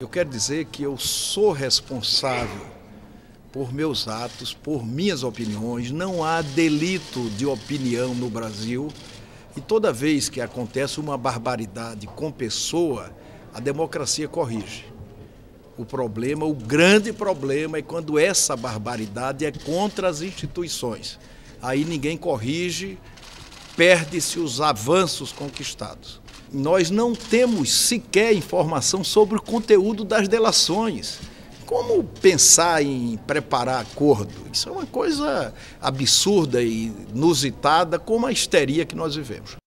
Eu quero dizer que eu sou responsável por meus atos, por minhas opiniões. Não há delito de opinião no Brasil. E toda vez que acontece uma barbaridade com pessoa, a democracia corrige. O problema, o grande problema é quando essa barbaridade é contra as instituições. Aí ninguém corrige, perde-se os avanços conquistados. Nós não temos sequer informação sobre o conteúdo das delações. Como pensar em preparar acordo? Isso é uma coisa absurda e inusitada, como a histeria que nós vivemos.